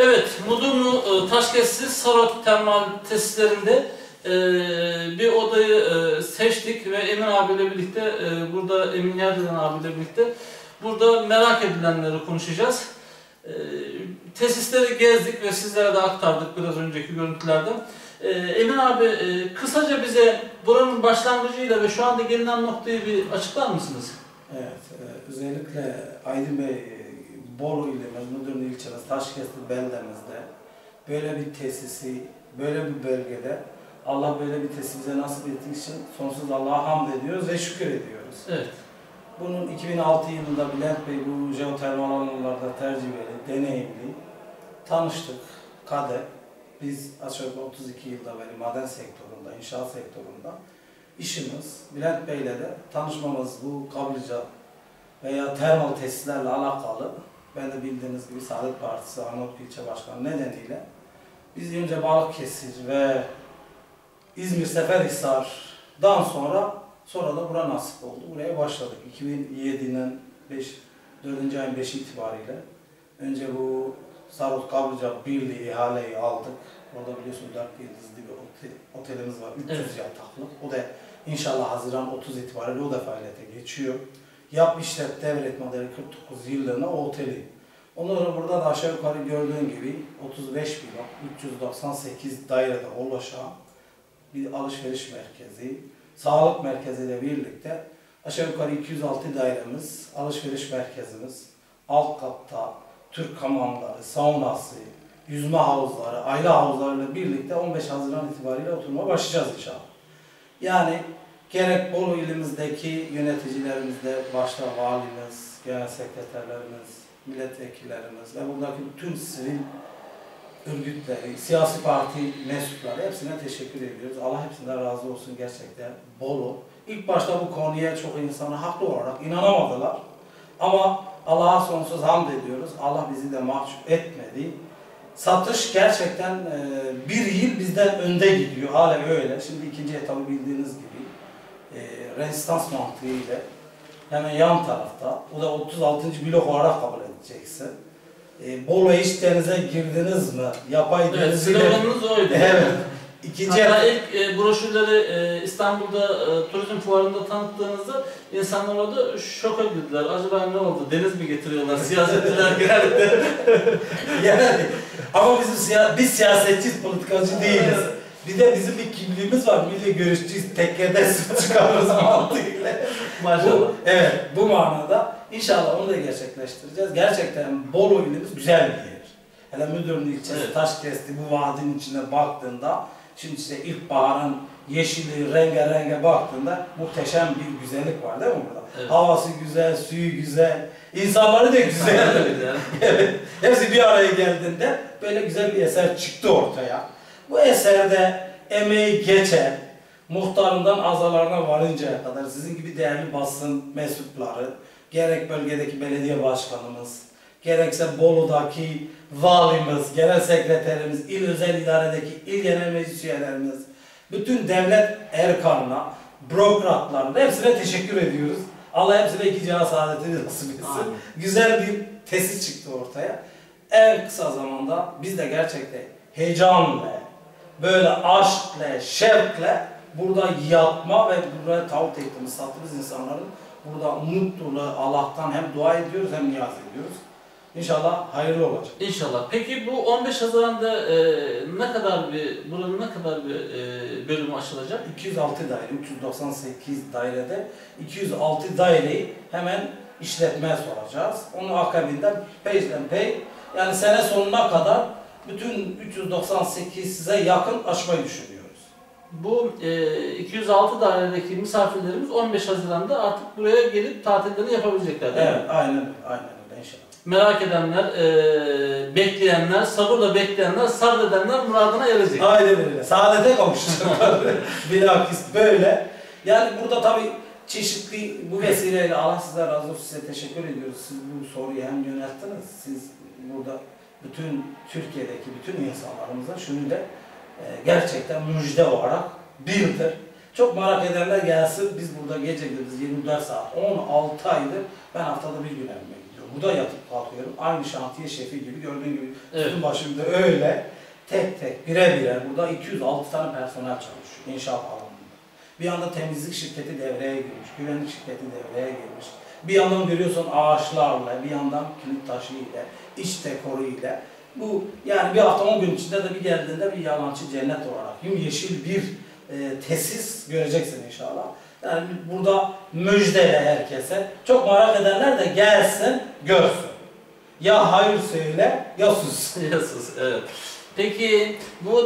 Evet, Mudurnu Taşkesi Sarot Termal Tesislerinde bir odayı seçtik ve Emin abiyle birlikte, burada Emin Yerden abiyle birlikte burada merak edilenleri konuşacağız. Tesisleri gezdik ve sizlere de aktardık biraz önceki görüntülerden. Emin abi, kısaca bize buranın başlangıcıyla ve şu anda gelinen noktayı bir açıklar mısınız? Evet, özellikle Aydın Bey, Bolu ilimiz, Mudurnu ilçemiz, Taşkesir beldemizde böyle bir tesisi, böyle bir bölgede Allah böyle bir tesisi bize nasip ettiği için sonsuz Allah'a hamd ediyoruz ve şükür ediyoruz. Evet. Bunun 2006 yılında Bülent Bey bu jeotermal alanlarda tecrübeli, deneyimli tanıştık, kader. Biz aşağı yukarı 32 yılda beri maden sektöründe, inşaat sektöründe işimiz, Bülent Bey'le de tanışmamız bu Kablıca veya termal tesislerle alakalı. Ben de bildiğiniz gibi Saadet Partisi Arnavutköy İlçe Başkanı nedeniyle biz önce Balıkesir ve İzmir Seferihisar'dan sonra da bura nasip oldu. Buraya başladık. 2007'nin 4. ayın 5 itibariyle. Önce bu Sarot Kablıca Birliği ihaleyi aldık. Orada biliyorsunuz 4 yıldızlı bir otelimiz var. 300 evet. yataklı. O da inşallah Haziran 30 itibariyle o da faaliyete geçiyor. Yap işlet devret modeli 49 yıllığına o oteli. Onları burada da aşağı yukarı gördüğün gibi 35 blok, 398 dairede oluşan bir alışveriş merkezi, sağlık merkeziyle birlikte aşağı yukarı 206 dairemiz, alışveriş merkezimiz, alt katta Türk hamamları, saunası, yüzme havuzları, aile havuzlarıyla birlikte 15 Haziran itibariyle oturmaya başlayacağız inşallah. Yani gerek Bolu ilimizdeki yöneticilerimizde başta valimiz, genel sekreterlerimiz, milletvekillerimiz ve buradaki bütün sivil örgütleri, siyasi parti mensupları hepsine teşekkür ediyoruz. Allah hepsinden razı olsun gerçekten. Bolu. İlk başta bu konuya çok insanı haklı olarak inanamadılar. Ama Allah'a sonsuz hamd ediyoruz. Allah bizi de mahcup etmedi. Satış gerçekten bir yıl bizden önde gidiyor. Hala öyle. Şimdi ikinci etabı bildiğiniz gibi rezistans mantığıyla hemen yan tarafta. O da 36. blok olarak kabul edeceksin. Bolu'ya hiç denize girdiniz mi? Yapay deniz. Evet, sloganınız oydu. Evet. Hatta ilk broşürleri İstanbul'da turizm fuarında tanıttığınızda insanlar orada şoka girdiler. Acaba ne oldu? Deniz mi getiriyorlar? Siyasetçiler genelde. Yani ama biz siyasetçiyiz, politikacı değiliz. Bir de bizim bir kimliğimiz var. Milli görüşçüyüz. Tekkede sırt çıkarırız mantığıyla. Maşallah. Evet, bu manada inşallah onu da gerçekleştireceğiz. Gerçekten Bolu ilimiz güzel bir yer. Hele Mudurnu ilçesi, evet. Taşkesti bu vadinin içine baktığında, şimdi işte ilkbaharın yeşili, renge baktığında muhteşem bir güzellik var değil mi burada? Evet. Havası güzel, suyu güzel, insanları da güzel. Evet. Hepsi bir araya geldiğinde böyle güzel bir eser çıktı ortaya. Bu eserde emeği geçen, muhtarından azalarına varıncaya kadar sizin gibi değerli basın mensupları, gerek bölgedeki belediye başkanımız, gerekse Bolu'daki valimiz, genel sekreterimiz, il özel idaredeki il genel meclis üyelerimiz, bütün devlet erkanına, bürokratlarına hepsine teşekkür ediyoruz. Allah hepsine iki cihan saadeti nasip etsin. Güzel bir tesis çıktı ortaya. En kısa zamanda biz de gerçekten heyecanla, böyle aşkla, şevkle burada yatma ve buraya tavuk ettiğimiz, sattığımız insanların burada mutluluğu Allah'tan hem dua ediyoruz hem niyaz ediyoruz. İnşallah hayırlı olacak. İnşallah. Peki bu 15 Haziran'da buranın ne kadar bir bölümü açılacak? 206 daire, 398 dairede 206 daireyi hemen işletmeye soracağız. Onun akabinde pey yani sene sonuna kadar bütün 398 size yakın açmayı düşünüyoruz. Bu 206 dairedeki misafirlerimiz 15 Haziran'da artık buraya gelip tatillerini yapabilecekler değil mi? Evet, aynen öyle inşallah. Merak edenler, bekleyenler, sabırla bekleyenler, sabredenler muradına erecek. Aynen öyle. Saadete kavuşacaklar. Bilakis böyle. Yani burada tabii çeşitli bu vesileyle Allah size razı olsun, size teşekkür ediyoruz. Siz bu soruyu hem yönelttiniz, siz burada bütün Türkiye'deki bütün insanlarımıza şunu da gerçekten müjde olarak bildir. Çok merak edenler gelsin. Biz burada gece gündüz 24 saat, 16 aydır ben haftada bir gün evime gidiyorum. burada yatıp kalkıyorum. Aynı şantiye şefi gibi gördüğün gibi Evet. üstün başımda öyle tek tek birer burada 206 tane personel çalışıyor inşaat alanında. Bir yanda temizlik şirketi devreye girmiş, güvenlik şirketi devreye girmiş. Bir yandan görüyorsun ağaçlarla, bir yandan kilit taşı ile, iç dekoru ile. Bu yani bir hafta 10 gün içinde de bir geldiğinde bir yalancı cennet olarak yemyeşil bir tesis göreceksin inşallah. Yani burada müjdele herkese. Çok merak edenler de gelsin, görsün. Ya hayır söyle, ya sus. Ya sus, evet. Peki bu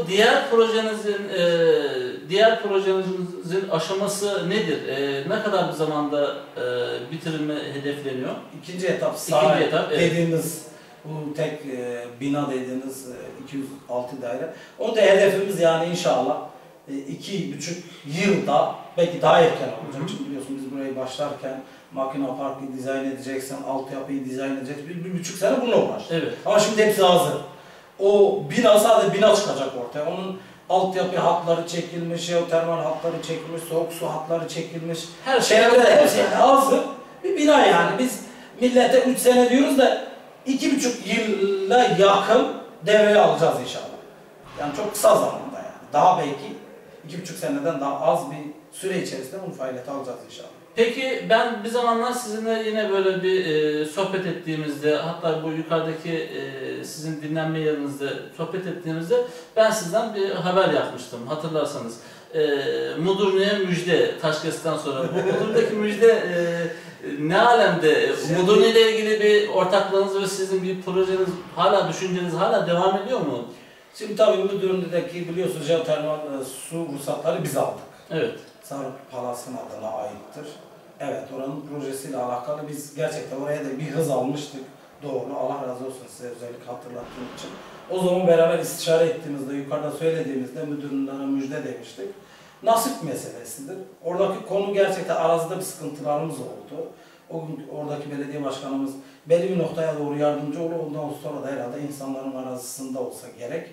diğer projenizin aşaması nedir? Ne kadar bir zamanda bitirilme hedefleniyor? İkinci etap İkinci etap, evet. dediğimiz bu tek bina dediğiniz 206 daire. O da hedefimiz yani inşallah 2,5 yılda belki daha erken olacak. Çünkü biliyorsun biz burayı başlarken makine parkı dizayn edeceksin, altyapıyı dizayn edeceksin. 1,5 sene bununla uğraştık. Evet. Ama şimdi hepsi hazır. O bina sadece bina çıkacak ortaya. Onun altyapı hatları çekilmiş, jeotermal hatları çekilmiş, soğuk su hatları çekilmiş. Her şey her şey hazır. Bir bina yani. Biz millete 3 sene diyoruz da 2,5 yıla yakın devreye alacağız inşallah. Yani çok kısa zamanda yani. Daha belki 2,5 seneden daha az bir süre içerisinde bunu faaliyete alacağız inşallah. Peki ben bir zamanlar sizinle yine böyle bir sohbet ettiğimizde, hatta bu yukarıdaki sizin dinlenme yerinizde sohbet ettiğimizde ben sizden bir haber yapmıştım hatırlarsanız. Mudurnu'ya müjde Taşkes'ten sonra. Bu Mudurnu'daki müjde ne alemde? Mudurnu ile ilgili bir ortaklığınız ve sizin bir projeniz, hala düşünceniz hala devam ediyor mu? Şimdi tabii Mudurnu'daki biliyorsunuz jeotermal su ruhsatları biz aldık. Evet. Sarık Palas'ın adına aittir. Evet, oranın projesiyle alakalı biz gerçekten oraya da bir hız almıştık. Doğru, Allah razı olsun size özellikle hatırlattığım için. O zaman beraber istişare ettiğimizde, yukarıda söylediğimizde müdürlere müjde demiştik. Nasip meselesidir. Oradaki konu gerçekten arazide bir sıkıntılarımız oldu. O gün oradaki belediye başkanımız belli bir noktaya doğru yardımcı oldu. Ondan sonra da herhalde insanların arazisinde olsa gerek.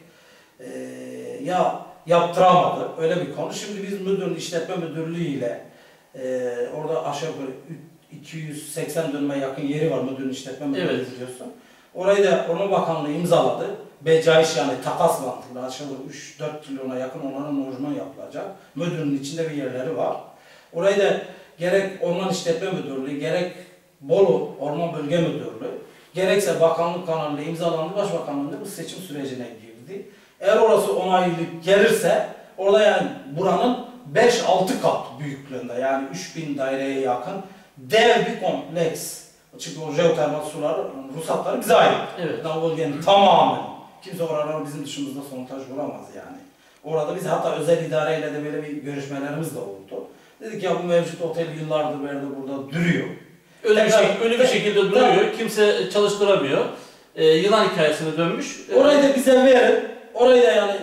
Ya yaptıramadı. Öyle bir konu. Şimdi biz müdürün işletme müdürlüğü ile orada aşağı yukarı 280 dönüme yakın yeri var müdürün işletme müdürlüğü Evet. biliyorsun. Orayı da onun bakanlığı imzaladı. Becaiş yani takas mantığıyla aşağı yukarı 3-4 trilyona yakın onların lojman yapılacak. Müdürün içinde bir yerleri var. Orayı da gerek Orman İşletme Müdürlüğü, gerek Bolu Orman Bölge Müdürlüğü, gerekse bakanlık kanalıyla imzalandı, başbakanlığında bu seçim sürecine girdi. Eğer orası onaylayıp gelirse, orada yani buranın 5-6 kat büyüklüğünde yani 3000 daireye yakın dev bir kompleks. Çünkü o jeotermal suları, ruhsatları bize ait. Evet. O bölgenin tamamı. Kimse oralara bizim dışımızda montaj vuramaz yani. Orada biz hatta özel idareyle de böyle bir görüşmelerimiz de oldu. Dedik ya bu mevcut otel yıllardır böyle burada duruyor. Ölü bir şekilde duruyor. Kimse çalıştıramıyor. Yılan hikayesine dönmüş. Orayı da bize verin. Orayı da yani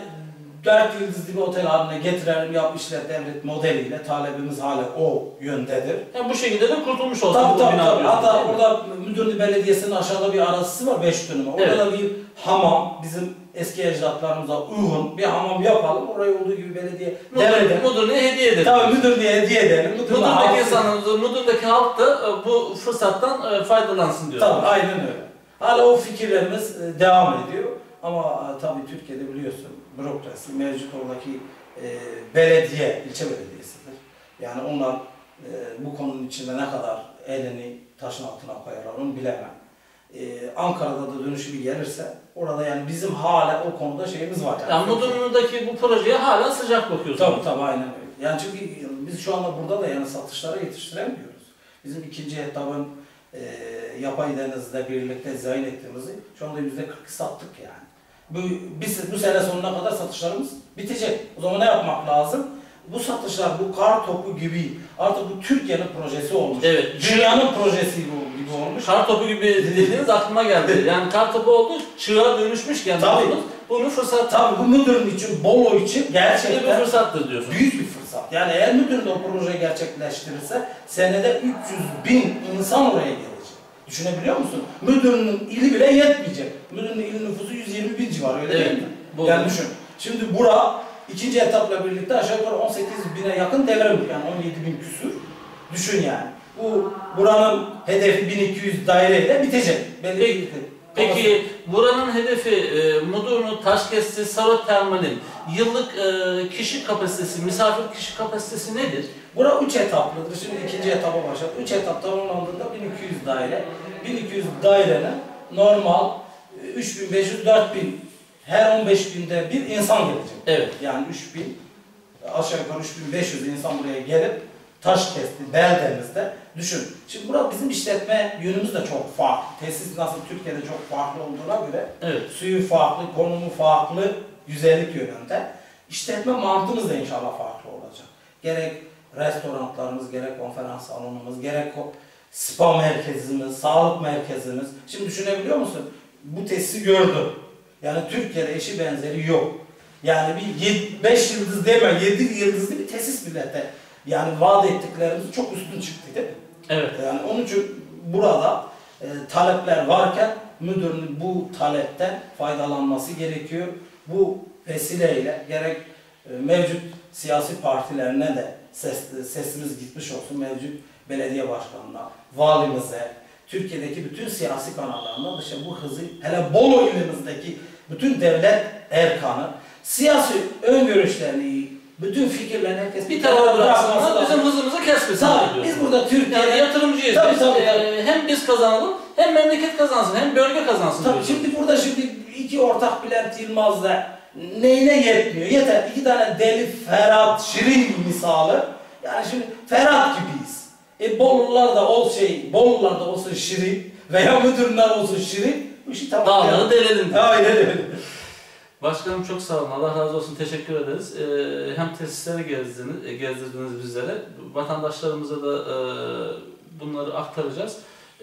4 yıldızlı bir otel haline getirelim, yap işlet devlet modeliyle. Talebimiz hala o yöndedir. Yani bu şekilde de kurtulmuş olsun bu Tabii. bina diyorsunuz, Hatta değil mi? orada Müdürlü Belediyesi'nin aşağıda bir arazisi var 5 dönüm. Orada Evet. da bir hamam, bizim eski ecdatlarımıza uygun bir hamam yapalım. Orayı olduğu gibi belediye devredelim. Mudurnu'ya hediye edelim. Tabii müdürlüğe hediye edelim. Mudurnu'daki insanımız, Mudurnu'daki halk da bu fırsattan faydalansın diyor. Tabii aynen öyle. Hala o fikirlerimiz devam ediyor. Ama tabii Türkiye'de biliyorsun bürokrasi mevcut oradaki belediye, ilçe belediyesidir. Yani onlar bu konunun içinde ne kadar elini taşın altına koyarlar onu bilemem. Ankara'da da dönüşümü gelirse orada yani bizim hala o konuda şeyimiz var. Yani Mudurnu'daki bu projeye hala sıcak bakıyorsunuz. Tabii aynen öyle. Yani çünkü biz şu anda burada da yani satışlara yetiştiremiyoruz. Bizim ikinci etabın yapay denizle birlikte dizayn ettiğimizi şu anda %40 sattık yani. Bu sene sonuna kadar satışlarımız bitecek. O zaman ne yapmak lazım? Bu satışlar bu kar topu gibi artık bu Türkiye'nin projesi olmuş. Evet. Dünyanın projesi gibi olmuş. Kar topu gibi dediğiniz aklıma geldi. Yani kar topu oldu, çığa dönüşmüşken Tabii. bunu fırsat. Tabii bu müdürün için, Bolu için Bir gerçekten fırsattır diyorsunuz. büyük bir fırsat. Yani eğer müdür de o proje gerçekleştirirse senede 300.000 insan oraya gelecek. Düşünebiliyor musun? Müdürünün ili bile yetmeyecek. Müdürünün il nüfusu 120.000 civarı öyle değil mi? Yani düşün. Şimdi bura ikinci etapla birlikte aşağı yukarı 18.000'e yakın devrim yani 17.000 küsür. Düşün yani. Buranın hedefi 1200 daireyle bitecek. Belli Peki buranın hedefi Mudurnu, Taşkesti, Sarot Termal'in yıllık kişi kapasitesi, misafir kişi kapasitesi nedir? Bura 3 etaplıdır. Şimdi ikinci etaba başladık. 3 etap tamamlandığında 1200 daire. 1200 dairenin normal 3500-4000 her 15 günde bir insan gelecek. Evet. Yani 3000 aşağı yukarı 3500 insan buraya gelip Taşkesti beldemizde düşün. Şimdi burada bizim işletme yönümüz de çok farklı. Tesis nasıl Türkiye'de çok farklı olduğuna göre Evet. suyu farklı, konumu farklı, güzellik yönünde. İşletme mantığımız da inşallah farklı olacak. Gerek restoranlarımız, gerek konferans salonumuz, gerek spa merkezimiz, sağlık merkezimiz. Şimdi düşünebiliyor musun? Bu tesisi gördüm. Yani Türkiye'de eşi benzeri yok. Yani bir 5 yıldız deme, 7 yıldızlı bir tesis millete. Yani vaat ettiklerimiz çok üstün çıktı değil mi? Evet. Yani onun için burada talepler varken müdürün bu talepten faydalanması gerekiyor. Bu vesileyle gerek mevcut siyasi partilerine de sesimiz gitmiş olsun, mevcut belediye başkanına, valimize, Türkiye'deki bütün siyasi kanallarına dışarı bu hızı, hele Bolu ilimizdeki bütün devlet erkanı, siyasi öngörüşlerini, bütün fikirlerini herkes bir tarafa bıraksınlar, bizim hızımızı kesmesinler. Tabii, biz burada Türkiye'de yani yatırımcıyız. Tabii, biz. tabii. Hem biz kazanalım, hem memleket kazansın, hem bölge kazansın. Tabii şimdi burada iki ortak Bülent Yılmaz'la neyine yetmiyor? Yeter. 2 tane deli Ferhat, Şirin misalı. Yani şimdi Ferhat gibiyiz. Bolular da Bolular da olsun Şirin veya müdürler olsun Şirin. Bu işi tamam. Dağları delelim. Aynen öyle. Başkanım çok sağ olun. Allah razı olsun. Teşekkür ederiz. Hem tesisleri gezdirdiniz bizlere. Vatandaşlarımıza da bunları aktaracağız.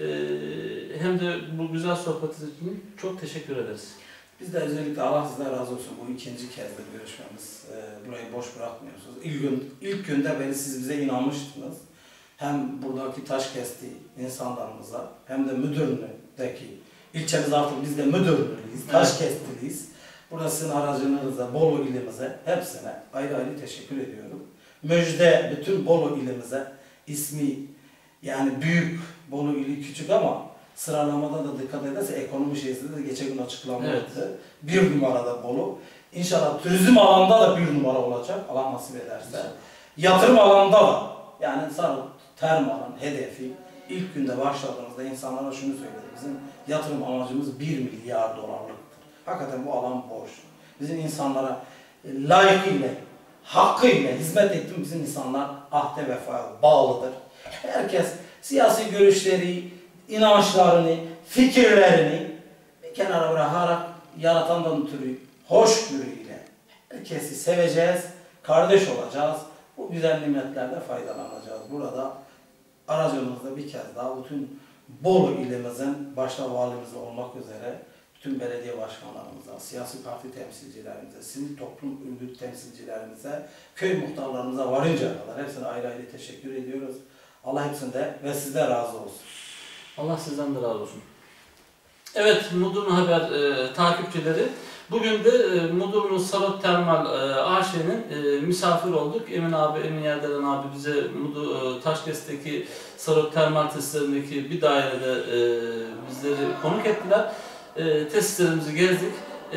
Hem de bu güzel sohbetiniz için çok teşekkür ederiz. Biz de özellikle Allah sizden razı olsun. Bu ikinci kezdir görüşmemiz. Burayı boş bırakmıyorsunuz. İlk günde siz bize inanmıştınız. Hem buradaki Taşkesti insanlarımıza hem de Müdürlü'deki ilçemiz artık biz de Müdürlü'lüyüz, Taşkestiliyiz. Burada sizin aracınıza, Bolu ilimize, hepsine ayrı ayrı teşekkür ediyorum. Müjde bütün Bolu ilimize, ismi yani büyük, Bolu ili küçük ama sıralamada da dikkat ederse ekonomi şeysinde de geçen gün açıklanmıştı. Evet. Bir numarada Bolu. İnşallah turizm alanda da bir numara olacak, Allah nasip ederse. Yatırım alanda da, yani Sarot Termal'ın hedefi ilk günde başladığımızda insanlara şunu söyledi. Bizim yatırım amacımız 1 milyar dolarlıktır. Hakikaten bu alan boş. Bizim insanlara layıkıyla, hakkıyla hizmet ettiğimiz bizim insanlar ahde vefaya bağlıdır. Herkes siyasi görüşleri, inançlarını, fikirlerini bir kenara bırakarak yaratandan ötürü hoşgörüyle herkesi seveceğiz, kardeş olacağız. Bu güzel nimetlerden faydalanacağız. Burada aracımızda bir kez daha bütün Bolu ilimizin başta valimiz olmak üzere bütün belediye başkanlarımıza, siyasi parti temsilcilerimize, sivil toplum örgüt temsilcilerimize, köy muhtarlarımıza varıncaya kadar hepsine ayrı ayrı teşekkür ediyoruz. Allah hepsinde ve sizden razı olsun. Allah sizden de razı olsun. Evet, Mudurnu Haber takipçileri, bugün de Mudurnu Sarot Termal AŞ'nin misafir olduk. Emin abi, Emin Yerdelen abi bize Taşkesti'deki Sarot Termal tesislerindeki bir dairede bizleri konuk ettiler. Tesislerimizi gezdik.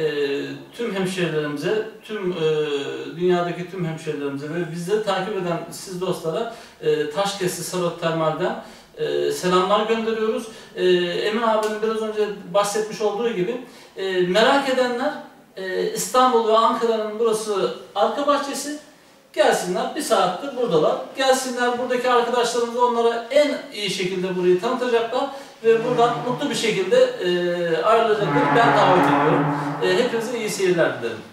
Tüm hemşehrilerimize, tüm dünyadaki tüm hemşehrilerimize ve bizleri takip eden siz dostlara Taşkesti Sarot Termal'den selamlar gönderiyoruz. Emin abinin biraz önce bahsetmiş olduğu gibi merak edenler İstanbul ve Ankara'nın burası arka bahçesi. Gelsinler, bir saattir buradalar. Gelsinler, buradaki arkadaşlarımız onlara en iyi şekilde burayı tanıtacaklar ve buradan mutlu bir şekilde ayrılacaklar. Ben davet ediyorum. Hepinize iyi seyirler dilerim.